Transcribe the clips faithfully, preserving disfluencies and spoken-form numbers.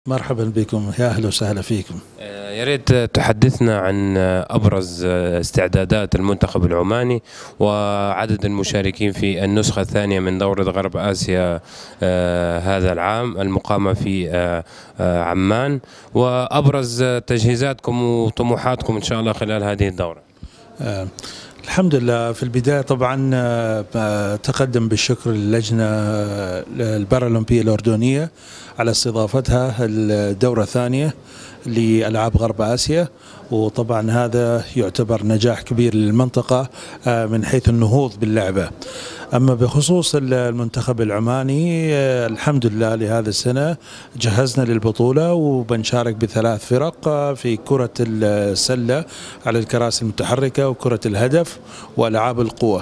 مرحبا بكم، يا أهلا وسهلا فيكم. يا ريت تحدثنا عن أبرز استعدادات المنتخب العماني وعدد المشاركين في النسخة الثانية من دورة غرب آسيا آه، هذا العام المقامة في آه، آه، عمان، وأبرز تجهيزاتكم وطموحاتكم إن شاء الله خلال هذه الدورة. آه الحمد لله. في البداية طبعا آه تقدم بالشكر للجنة البارالمبية الأردنية على استضافتها الدورة الثانية لألعاب غرب آسيا، وطبعا هذا يعتبر نجاح كبير للمنطقة من حيث النهوض باللعبة. أما بخصوص المنتخب العماني، الحمد لله لهذا السنة جهزنا للبطولة وبنشارك بثلاث فرق في كرة السلة على الكراسي المتحركة وكرة الهدف وألعاب القوى.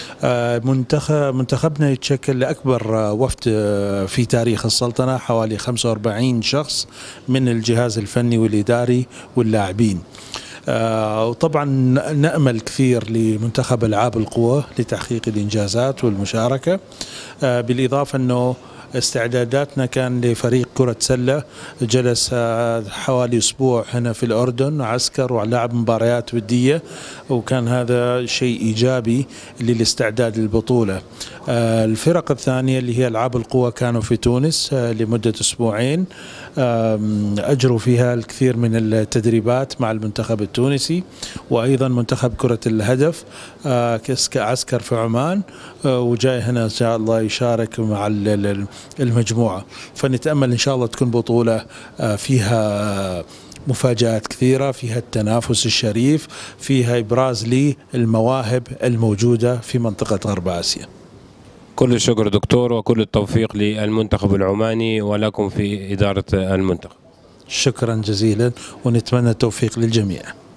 منتخب منتخبنا يتشكل لأكبر وفد في تاريخ السلطنة، حوالي خمسة وأربعين شخص من الجهاز الفني والإداري واللاعبين. وطبعا نأمل كثير لمنتخب ألعاب القوى لتحقيق الإنجازات والمشاركة، بالإضافة أنه استعداداتنا كان لفريق كرة سلة جلس حوالي أسبوع هنا في الأردن عسكر ولعب مباريات ودية، وكان هذا شيء إيجابي للاستعداد للبطولة. الفرق الثانية اللي هي ألعاب القوى كانوا في تونس لمدة أسبوعين، أجروا فيها الكثير من التدريبات مع المنتخب التونسي، وأيضا منتخب كرة الهدف عسكر في عمان وجاي هنا إن شاء الله يشارك مع المجموعة. فنتأمل إن شاء الله تكون بطولة فيها مفاجآت كثيرة، فيها التنافس الشريف، فيها إبراز للمواهب الموجودة في منطقة غرب آسيا. كل الشكر دكتور، وكل التوفيق للمنتخب العماني ولكم في إدارة المنتخب. شكرا جزيلا، ونتمنى التوفيق للجميع.